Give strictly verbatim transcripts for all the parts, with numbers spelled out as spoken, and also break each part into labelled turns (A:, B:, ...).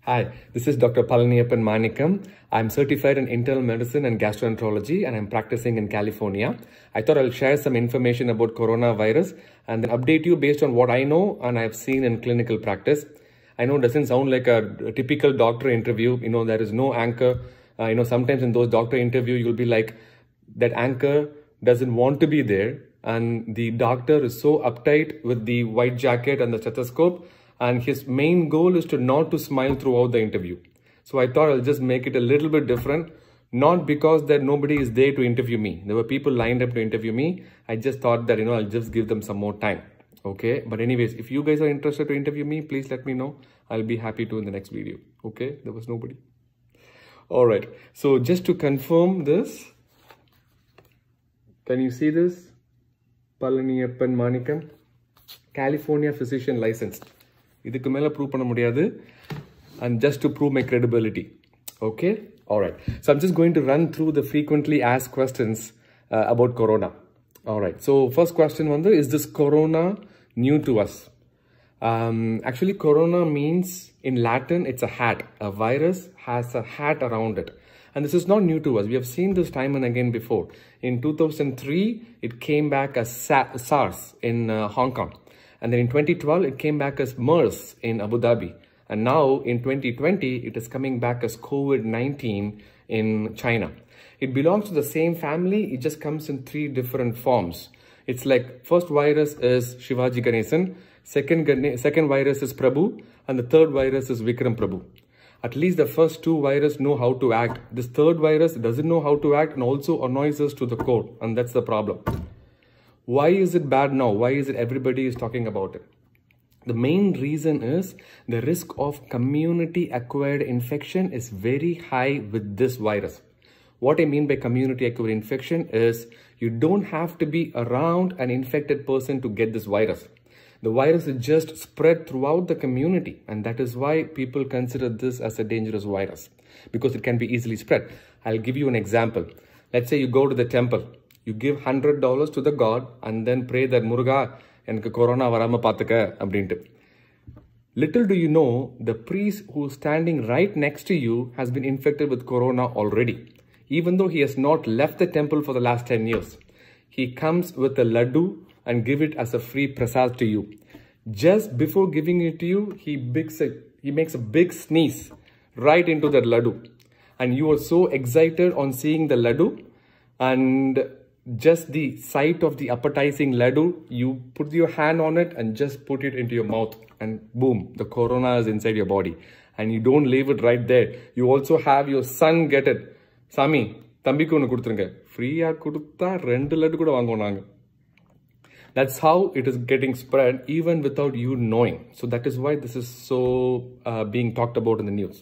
A: Hi, this is Doctor Palaniyappan Manikam. I'm certified in internal medicine and gastroenterology and I'm practicing in California. I thought I'll share some information about coronavirus and then update you based on what I know and I've seen in clinical practice. I know it doesn't sound like a, a typical doctor interview. You know, there is no anchor. Uh, you know, sometimes in those doctor interviews, you'll be like, that anchor doesn't want to be there. And the doctor is so uptight with the white jacket and the stethoscope. And his main goal is to not to smile throughout the interview. So I thought I'll just make it a little bit different. Not because that nobody is there to interview me. There were people lined up to interview me. I just thought that, you know, I'll just give them some more time. Okay. But anyways, if you guys are interested to interview me, please let me know. I'll be happy to in the next video. Okay. There was nobody. All right. So just to confirm this, can you see this? Palaniyappan Manikam, California physician licensed. இதுக்கு மேல prove பண்ண முடியாது, and just to prove my credibility. Okay. All right. So I'm just going to run through the frequently asked questions uh, about corona. All right. So first question wonder, is this corona new to us? Um, actually, corona means in Latin, it's a hat. A virus has a hat around it. And this is not new to us. We have seen this time and again before. In two thousand three, it came back as SARS in uh, Hong Kong. And then in twenty twelve, it came back as MERS in Abu Dhabi. And now in twenty twenty, it is coming back as COVID nineteen in China. It belongs to the same family. It just comes in three different forms. It's like first virus is Shivaji Ganesan. Second, second virus is Prabhu. And the third virus is Vikram Prabhu. At least the first two viruses know how to act. This third virus doesn't know how to act and also annoys us to the core. And that's the problem. Why is it bad now? Why is it everybody is talking about it? The main reason is the risk of community-acquired infection is very high with this virus. What I mean by community-acquired infection is you don't have to be around an infected person to get this virus. The virus is just spread throughout the community, and that is why people consider this as a dangerous virus, because it can be easily spread. I'll give you an example. Let's say you go to the temple. You give one hundred dollars to the god and then pray that Muruga enakku corona varama paathuka abdintu. Little do you know, the priest who is standing right next to you has been infected with corona already, even though he has not left the temple for the last ten years. He comes with a laddu and give it as a free prasad to you. Just before giving it to you, he, bigs a, he makes a big sneeze right into that laddu. And you are so excited on seeing the laddu, and just the sight of the appetizing laddu, you put your hand on it and just put it into your mouth and boom, the corona is inside your body. And you don't leave it right there. You also have your son get it. Sami, thambikku onu kuduthunga. Free ah kudutha rendu laddu kuda vaangonanga. That's how it is getting spread even without you knowing. So that is why this is so uh, being talked about in the news.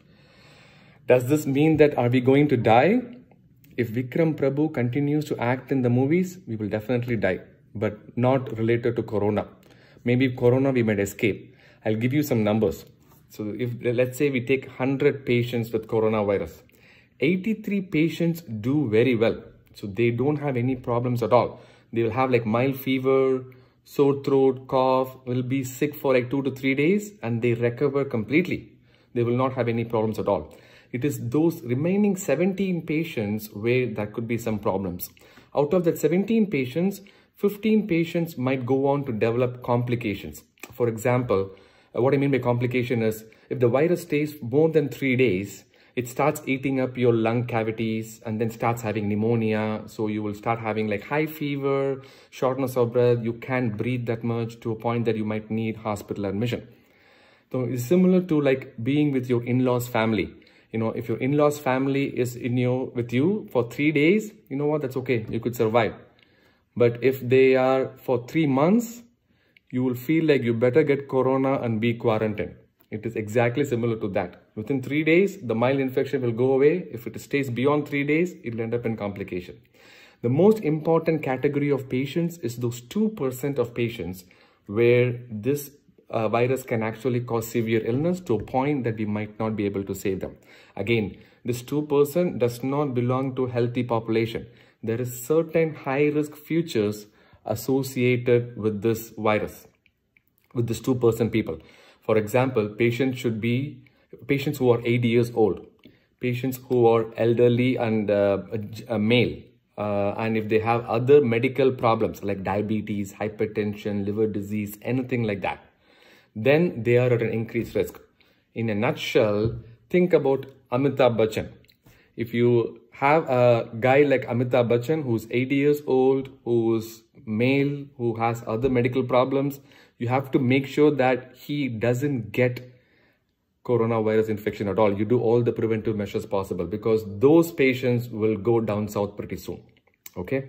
A: Does this mean that are we going to die? If Vikram Prabhu continues to act in the movies, we will definitely die, but not related to corona. Maybe corona we might escape. I'll give you some numbers. So if let's say we take one hundred patients with coronavirus, eighty-three patients do very well. So they don't have any problems at all. They will have like mild fever, sore throat, cough, will be sick for like two to three days and they recover completely. They will not have any problems at all. It is those remaining seventeen patients where there could be some problems. Out of that seventeen patients, fifteen patients might go on to develop complications. For example, what I mean by complication is if the virus stays more than three days, it starts eating up your lung cavities and then starts having pneumonia. So you will start having like high fever, shortness of breath. You can't breathe that much to a point that you might need hospital admission. So it's similar to like being with your in-laws family. You know, if your in-laws family is in your, with you for three days, you know what, that's okay. You could survive. But if they are for three months, you will feel like you better get corona and be quarantined. It is exactly similar to that. Within three days, the mild infection will go away. If it stays beyond three days, it will end up in complication. The most important category of patients is those two percent of patients where this Uh, virus can actually cause severe illness to a point that we might not be able to save them. Again, this two percent does not belong to healthy population. There is certain high risk features associated with this virus, with this two percent people. For example, patients should be patients who are eighty years old, patients who are elderly and uh, a, a male, uh, and if they have other medical problems like diabetes, hypertension, liver disease, anything like that, then they are at an increased risk. In a nutshell, think about Amitabh Bachchan. If you have a guy like Amitabh Bachchan who's eighty years old, who's male, who has other medical problems, you have to make sure that he doesn't get coronavirus infection at all. You do all the preventive measures possible, because those patients will go down south pretty soon. Okay.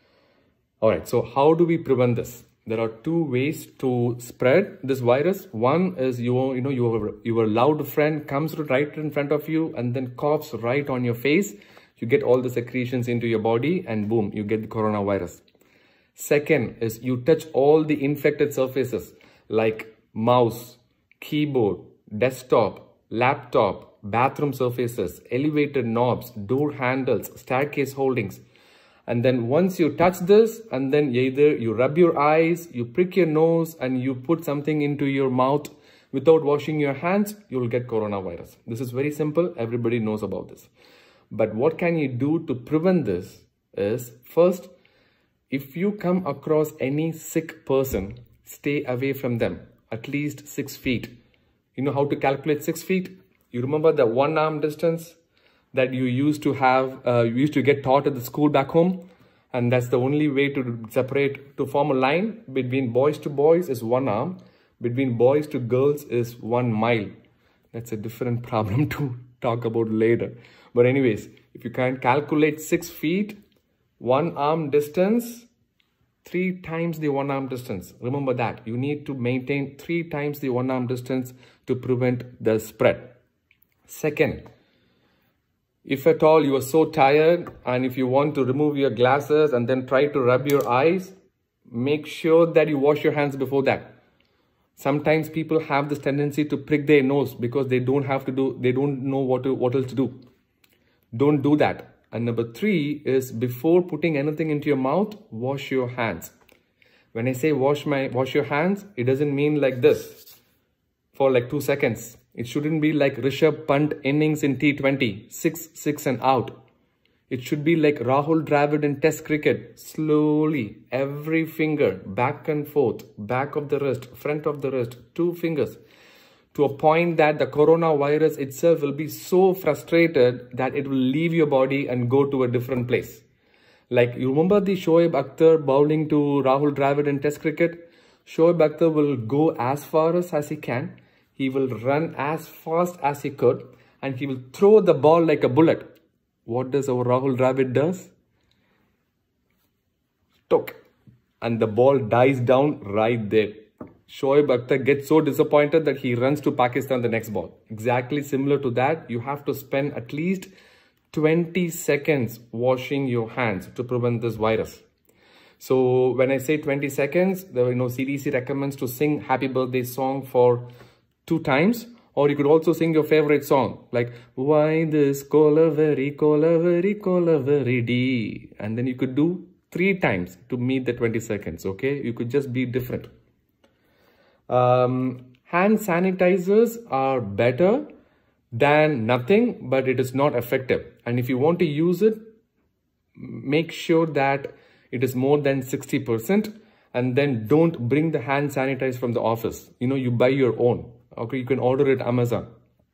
A: All right. So how do we prevent this? There are two ways to spread this virus. One is you, you know, your, your loud friend comes right in front of you and then coughs right on your face. You get all the secretions into your body and boom, you get the coronavirus. Second is you touch all the infected surfaces like mouse, keyboard, desktop, laptop, bathroom surfaces, elevator knobs, door handles, staircase holdings. And then once you touch this, and then either you rub your eyes, you prick your nose, and you put something into your mouth without washing your hands, you'll get coronavirus. This is very simple. Everybody knows about this. But what can you do to prevent this is, first, if you come across any sick person, stay away from them, at least six feet. You know how to calculate six feet? You remember the one arm distance that you used to have, uh, you used to get taught at the school back home? And that's the only way to separate, to form a line between boys to boys is one arm, between boys to girls is one mile. That's a different problem to talk about later. But anyways, if you can calculate six feet, one arm distance, three times the one arm distance. Remember that. You need to maintain three times the one arm distance to prevent the spread. Second, if at all you are so tired and if you want to remove your glasses and then try to rub your eyes, make sure that you wash your hands before that. Sometimes people have this tendency to prick their nose because they don't have to do, they don't know what to, what else to do. Don't do that. And number three is, before putting anything into your mouth, wash your hands. When I say wash my wash your hands, it doesn't mean like this for like two seconds. It shouldn't be like Rishabh Pant innings in T twenty, six, six and out. It should be like Rahul Dravid in Test cricket, slowly, every finger, back and forth, back of the wrist, front of the wrist, two fingers, to a point that the coronavirus itself will be so frustrated that it will leave your body and go to a different place. Like, you remember the Shoaib Akhtar bowling to Rahul Dravid in Test cricket? Shoaib Akhtar will go as far as, as he can. He will run as fast as he could, and he will throw the ball like a bullet. What does our Rahul Dravid does? Took. And the ball dies down right there. Shoaib Akhtar gets so disappointed that he runs to Pakistan the next ball. Exactly similar to that, you have to spend at least twenty seconds washing your hands to prevent this virus. So when I say twenty seconds, the you know, C D C recommends to sing Happy Birthday song for two times, or you could also sing your favorite song like why this Colavery, Colavery, Colavery D, and then you could do three times to meet the twenty seconds. Okay, you could just be different. Um, hand sanitizers are better than nothing, but it is not effective. And if you want to use it, make sure that it is more than sixty percent, and then don't bring the hand sanitizer from the office. You know, you buy your own. Okay, you can order it Amazon.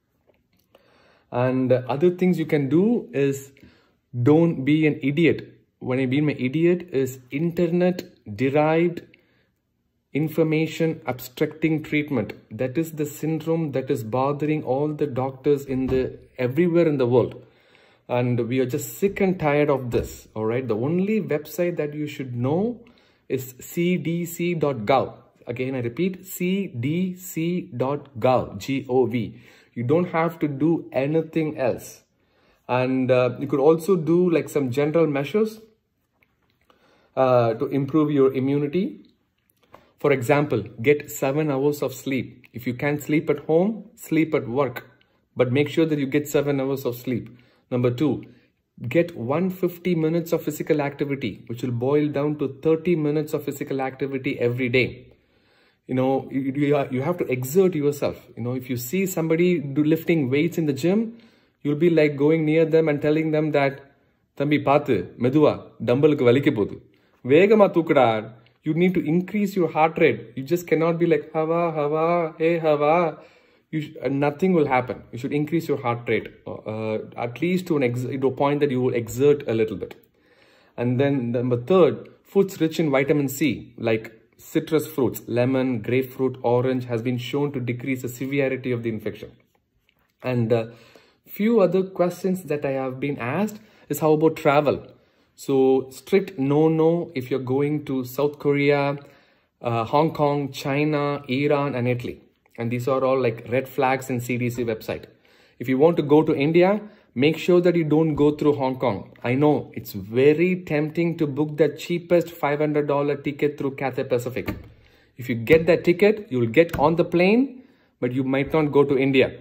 A: And other things you can do is don't be an idiot. When I mean an idiot is internet-derived information abstracting treatment. That is the syndrome that is bothering all the doctors in the everywhere in the world. And we are just sick and tired of this. All right. The only website that you should know is C D C dot gov. Again, I repeat, C D C dot gov, G O V. You don't have to do anything else. And uh, you could also do like some general measures uh, to improve your immunity. For example, get seven hours of sleep. If you can't sleep at home, sleep at work. But make sure that you get seven hours of sleep. Number two, get one hundred fifty minutes of physical activity, which will boil down to thirty minutes of physical activity every day. you know, you, you, are, you have to exert yourself. You know, if you see somebody do lifting weights in the gym, you'll be like going near them and telling them that, Thambi paathu, medua, dumbbellukku valike podu. Vegama thukada. You need to increase your heart rate. You just cannot be like, hava, hava, hey, hava. You uh, nothing will happen. You should increase your heart rate, uh, at least to, an ex to a point that you will exert a little bit. And then number third, foods rich in vitamin C, like citrus fruits, lemon, grapefruit, orange, has been shown to decrease the severity of the infection. And uh, few other questions that I have been asked is how about travel? So strict no-no if you're going to South Korea, uh, Hong Kong, China, Iran, and Italy. And these are all like red flags in C D C website. If you want to go to India, make sure that you don't go through Hong Kong. I know it's very tempting to book the cheapest five hundred dollar ticket through Cathay Pacific. If you get that ticket, you'll get on the plane, but you might not go to India.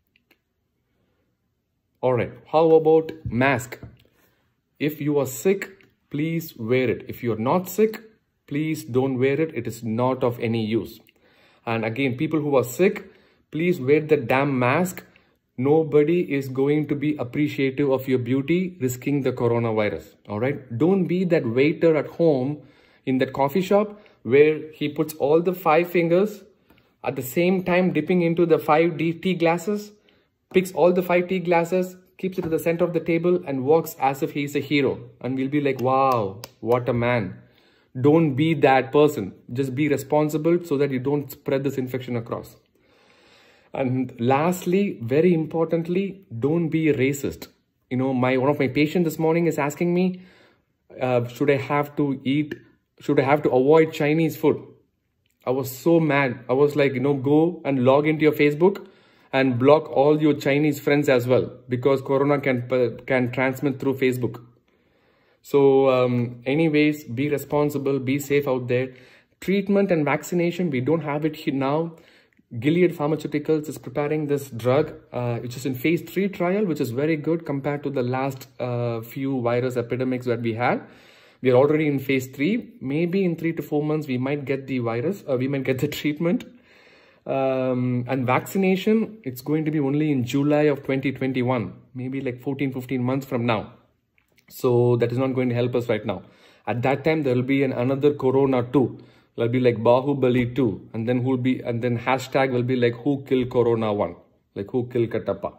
A: All right, how about mask? If you are sick, please wear it. If you're not sick, please don't wear it. It is not of any use. And again, people who are sick, please wear the damn mask. Nobody is going to be appreciative of your beauty risking the coronavirus. All right. Don't be that waiter at home in that coffee shop where he puts all the five fingers at the same time dipping into the five tea glasses, picks all the five tea glasses, keeps it to the center of the table and walks as if he's a hero. And we'll be like, wow, what a man. Don't be that person. Just be responsible so that you don't spread this infection across. And lastly, very importantly, don't be racist. You know, my one of my patients this morning is asking me, uh, should I have to eat, should I have to avoid Chinese food? I was so mad. I was like, you know, go and log into your Facebook and block all your Chinese friends as well, because Corona can, uh, can transmit through Facebook. So um, anyways, be responsible, be safe out there. Treatment and vaccination, we don't have it here now. Gilead Pharmaceuticals is preparing this drug, uh, which is in phase three trial, which is very good compared to the last uh, few virus epidemics that we had. We are already in phase three. Maybe in three to four months, we might get the virus, or we might get the treatment. Um, and vaccination, it's going to be only in July of twenty twenty-one, maybe like fourteen, fifteen months from now. So that is not going to help us right now. At that time, there will be an another Corona two. It'll be like Bahubali two. And then who'll be, and then hashtag will be like who killed Corona one, like who killed Katappa.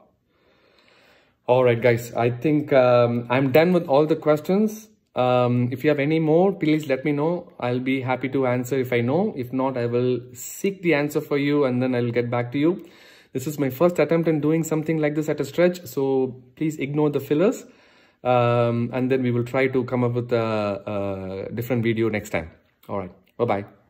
A: All right, guys, I think um, I'm done with all the questions. Um, if you have any more, please let me know. I'll be happy to answer if I know. If not, I will seek the answer for you and then I'll get back to you. This is my first attempt in doing something like this at a stretch. So please ignore the fillers. Um, and then we will try to come up with a, a different video next time. All right. Bye-bye.